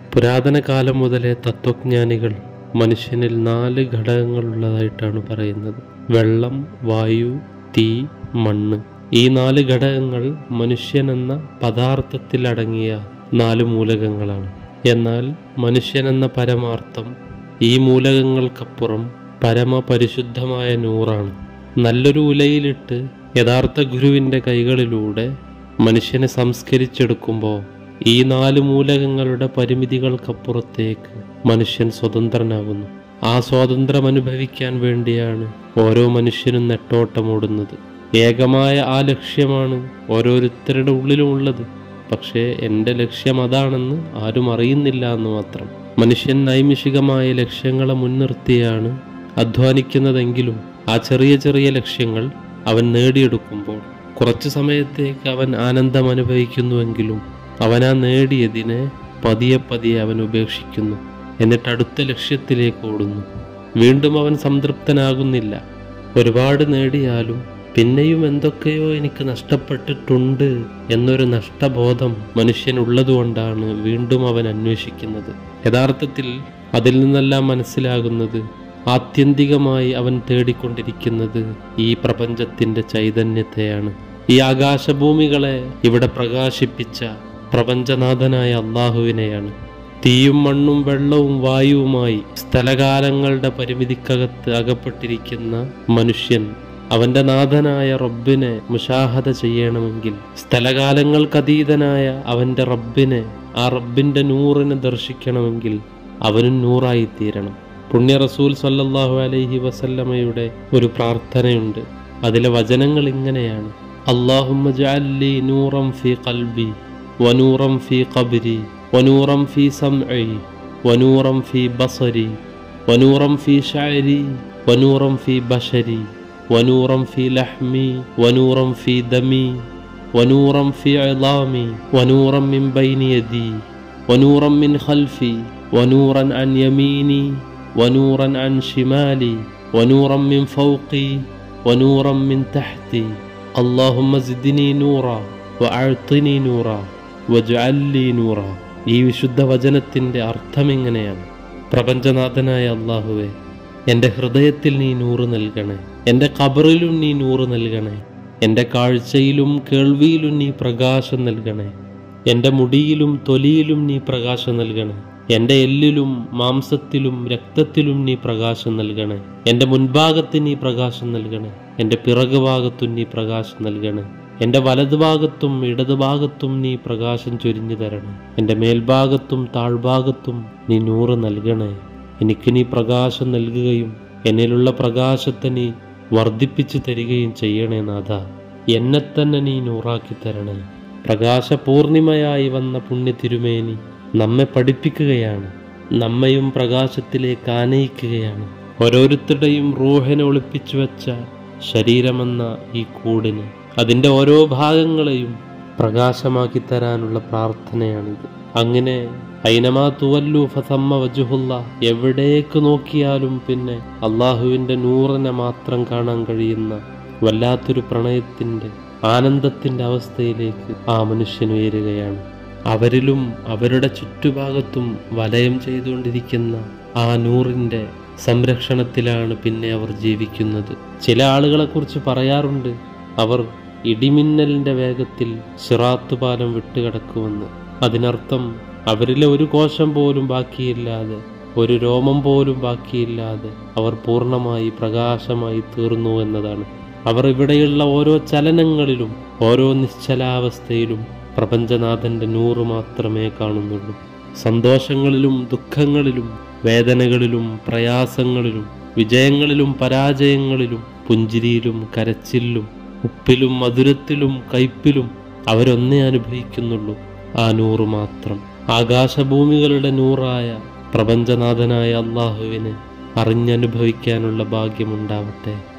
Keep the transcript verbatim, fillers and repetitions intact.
പുരാതന കാലം മുതലേ തത്വജ്ഞാനികൾ മനുഷ്യനിൽ നാല് ഘടകങ്ങളുള്ളതായിട്ടാണ് പറയുന്നത്. വെള്ളം, വായു, തീ, മണ്ണ്. ഈ നാല് ഘടകങ്ങൾ മനുഷ്യനെന്ന പദാർത്ഥത്തിലടങ്ങിയ നാല് മൂലകങ്ങളാണ്. എന്നാൽ മനുഷ്യനെന്ന പരമാർത്ഥം ഈ മൂലകങ്ങൾക്കപ്പുറം പരമപരിശുദ്ധമായ നൂറാണ്. നല്ലൊരു ഉലയിലിട്ട് യഥാർത്ഥ ഗുരുവിൻ്റെ കൈകളിലൂടെ മനുഷ്യനെ സംസ്കരിച്ചെടുക്കുമ്പോൾ ഈ നാല് മൂലകങ്ങളുടെ പരിമിതികൾക്കപ്പുറത്തേക്ക് മനുഷ്യൻ സ്വതന്ത്രനാകുന്നു. ആ സ്വാതന്ത്ര്യം അനുഭവിക്കാൻ വേണ്ടിയാണ് ഓരോ മനുഷ്യനും നെട്ടോട്ടമോടുന്നത്. ഏകമായ ആ ലക്ഷ്യമാണ് ഓരോരുത്തരുടെ ഉള്ളിലും ഉള്ളത്. പക്ഷേ എൻ്റെ ലക്ഷ്യം അതാണെന്ന് ആരും അറിയുന്നില്ല എന്ന് മാത്രം. മനുഷ്യൻ നൈമിഷികമായ ലക്ഷ്യങ്ങളെ മുൻനിർത്തിയാണ് അധ്വാനിക്കുന്നതെങ്കിലും ആ ചെറിയ ചെറിയ ലക്ഷ്യങ്ങൾ അവൻ നേടിയെടുക്കുമ്പോൾ കുറച്ചു സമയത്തേക്ക് അവൻ ആനന്ദം അനുഭവിക്കുന്നുവെങ്കിലും അവൻ ആ നേടിയതിനെ പതിയെ പതിയെ അവൻ ഉപേക്ഷിക്കുന്നു. എന്നിട്ട് അടുത്ത ലക്ഷ്യത്തിലേക്ക് ഓടുന്നു. വീണ്ടും അവൻ സംതൃപ്തനാകുന്നില്ല. ഒരുപാട് നേടിയാലും പിന്നെയും എന്തൊക്കെയോ എനിക്ക് നഷ്ടപ്പെട്ടിട്ടുണ്ട് എന്നൊരു നഷ്ടബോധം മനുഷ്യനുള്ളതുകൊണ്ടാണ് വീണ്ടും അവൻ അന്വേഷിക്കുന്നത്. യഥാർത്ഥത്തിൽ അതിൽ നിന്നെല്ലാം മനസ്സിലാകുന്നത് ആത്യന്തികമായി അവൻ തേടിക്കൊണ്ടിരിക്കുന്നത് ഈ പ്രപഞ്ചത്തിൻ്റെ ചൈതന്യത്തെയാണ്. ഈ ആകാശഭൂമികളെ ഇവിടെ പ്രകാശിപ്പിച്ച പ്രപഞ്ചനാഥനായ അള്ളാഹുവിനെയാണ്. തീയും മണ്ണും വെള്ളവും വായുവുമായി സ്ഥലകാലങ്ങളുടെ പരിമിതിക്കകത്ത് അകപ്പെട്ടിരിക്കുന്ന മനുഷ്യൻ അവൻ്റെ നാഥനായ റബ്ബിനെ മുശാഹദ ചെയ്യണമെങ്കിൽ, സ്ഥലകാലങ്ങൾക്കതീതനായ അവൻ്റെ റബ്ബിനെ, ആ റബ്ബിൻ്റെ നൂറിനെ ദർശിക്കണമെങ്കിൽ അവനും നൂറായിത്തീരണം. പുണ്യ റസൂൽ സല്ലല്ലാഹു അലൈഹി വസല്ലമയുടെ ഒരു പ്രാർത്ഥനയുണ്ട്. അതിലെ വചനങ്ങൾ ഇങ്ങനെയാണ്: അല്ലാഹുമ്മ ജഅല്ലി നൂറൻ ഫീ ഖൽബി വനൂറൻ ഫീ ഖബ്രി വനൂറൻ ഫീ സംഇ വനൂറൻ ഫീ ബസരി വനൂറൻ ഫീ ശഅരി വനൂറൻ ഫീ ബശരി വനൂറൻ ഫീ ലഹ്മി വനൂറൻ ഫീ ദമി വനൂറൻ ഫീ ഇളാമി വനൂറൻ മിൻ ബൈനി യദി വനൂറൻ മിൻ ഖൽഫി വനൂറൻ അൻ യമീനി വനൂറൻ അൻ ശിമാലി വനൂറൻ മിൻ ഫൗഖി വനൂറൻ മിൻ തഹ്തി അല്ലാഹുമ്മ സിദ്നി നൂറ വഅഅ്തിനി നൂറ വജ്അൽ ലി നൂറ. ഈ വിശുദ്ധ വചനത്തിൻ്റെ അർത്ഥം ഇങ്ങനെയാണ്: പ്രപഞ്ചനാഥനായ അല്ലാഹുവേ, എൻ്റെ ഹൃദയത്തിൽ നീ നൂറ് നൽകണേ, എൻ്റെ ഖബറിലും നീ നൂറ് നൽകണേ, എൻ്റെ കാഴ്ചയിലും കേൾവിയിലും നീ പ്രകാശം നൽകണേ, എൻ്റെ മുടിയിലും തൊലിയിലും നീ പ്രകാശം നൽകണേ, എൻ്റെ എല്ലിലും മാംസത്തിലും രക്തത്തിലും നീ പ്രകാശം നൽകണേ, എൻ്റെ മുൻഭാഗത്ത് നീ പ്രകാശം നൽകണേ, എൻ്റെ പിറകുഭാഗത്തും നീ പ്രകാശം നൽകണേ, എൻ്റെ വലതുഭാഗത്തും ഇടതുഭാഗത്തും നീ പ്രകാശം ചൊരിഞ്ഞു തരണേ, എൻ്റെ മേൽഭാഗത്തും താഴ്ഭാഗത്തും നീ നൂറ് നൽകണേ. എനിക്ക് നീ പ്രകാശം നൽകുകയും എന്നിലുള്ള പ്രകാശത്തെ നീ വർദ്ധിപ്പിച്ചു തരികയും ചെയ്യണേ നാഥ. എന്നെ തന്നെ നീ നൂറാക്കി തരണേ. പ്രകാശപൂർണിമയായി വന്ന പുണ്യ തിരുമേനി നമ്മെ പഠിപ്പിക്കുകയാണ്, നമ്മയും പ്രകാശത്തിലേക്ക് ആനയിക്കുകയാണ്. ഓരോരുത്തരുടെയും റൂഹിനെ ഒളിപ്പിച്ചു വെച്ച ശരീരമെന്ന ഈ കൂടിന്, അതിൻ്റെ ഓരോ ഭാഗങ്ങളെയും പ്രകാശമാക്കി തരാനുള്ള പ്രാർത്ഥനയാണിത്. അങ്ങനെ ഐനമാ തുവല്ലു ഫസമ്മ വജ്ഹുല്ല, എവിടേക്ക് നോക്കിയാലും പിന്നെ അള്ളാഹുവിൻ്റെ നൂറിനെ മാത്രം കാണാൻ കഴിയുന്ന വല്ലാത്തൊരു പ്രണയത്തിൻ്റെ ആനന്ദത്തിൻ്റെ അവസ്ഥയിലേക്ക് ആ മനുഷ്യൻ ഉയരുകയാണ്. അവരിലും അവരുടെ ചുറ്റുഭാഗത്തും വലയം ചെയ്തുകൊണ്ടിരിക്കുന്ന ആ നൂറിൻ്റെ സംരക്ഷണത്തിലാണ് പിന്നെ അവർ ജീവിക്കുന്നത്. ചില ആളുകളെക്കുറിച്ച് പറയാറുണ്ട്, അവർ ഇടിമിന്നലിൻ്റെ വേഗത്തിൽ സിറാത്ത് പാലം വിട്ടുകിടക്കുമെന്ന്. അതിനർത്ഥം അവരിലെ ഒരു കോശം പോലും ബാക്കിയില്ലാതെ, ഒരു രോമം പോലും ബാക്കിയില്ലാതെ അവർ പൂർണ്ണമായി പ്രകാശമായി തീർന്നു എന്നതാണ്. അവർ ഇവിടെയുള്ള ഓരോ ചലനങ്ങളിലും ഓരോ നിശ്ചലാവസ്ഥയിലും പ്രപഞ്ചനാഥൻ്റെ നൂറ് മാത്രമേ കാണുന്നുള്ളൂ. സന്തോഷങ്ങളിലും ദുഃഖങ്ങളിലും വേദനകളിലും പ്രയാസങ്ങളിലും വിജയങ്ങളിലും പരാജയങ്ങളിലും പുഞ്ചിരിയിലും കരച്ചിലും ഉപ്പിലും മധുരത്തിലും കയ്പിലും അവരൊന്നേ അനുഭവിക്കുന്നുള്ളൂ, ആ നൂറ് മാത്രം. ആകാശഭൂമികളുടെ നൂറായ പ്രപഞ്ചനാഥനായ അള്ളാഹുവിനെ അറിഞ്ഞനുഭവിക്കാനുള്ള ഭാഗ്യമുണ്ടാവട്ടെ.